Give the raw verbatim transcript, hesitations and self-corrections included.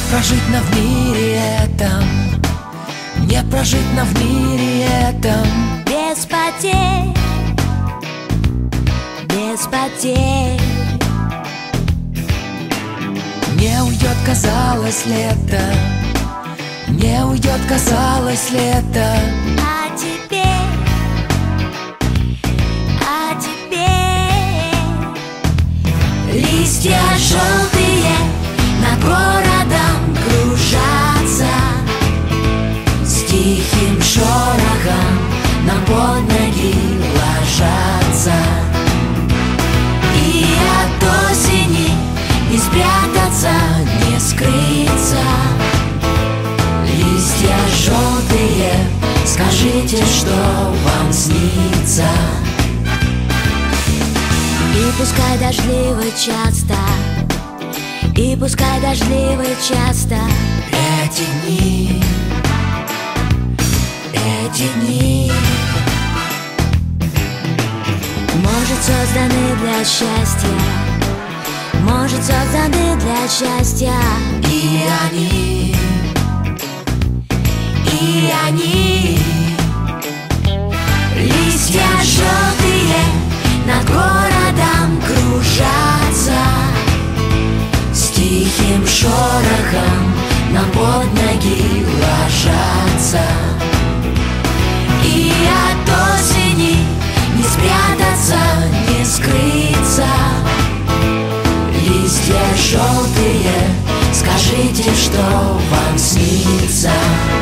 прожить нам в мире этом, не прожить нам в мире этом без потерь, без потерь. Не уйдет, казалось, лето, не уйдет, казалось, лето. А теперь, а теперь листья желтые над городом кружатся, с тихим шорохом нам под ноги ложатся. И от осени не спрятаться, не скрыться. Листья желтые, скажите, что вам снится. И пускай дождливо часто, и пускай дождливо часто Эти дни, эти дни, может, созданы для счастья, может, созданы для счастья. и они, и они. Листья желтые над городом кружатся, С тихим шорохом нам под ноги ложатся. и от осени Не спрятаться, не скрыться. Листья желтые, скажите, что вам снится.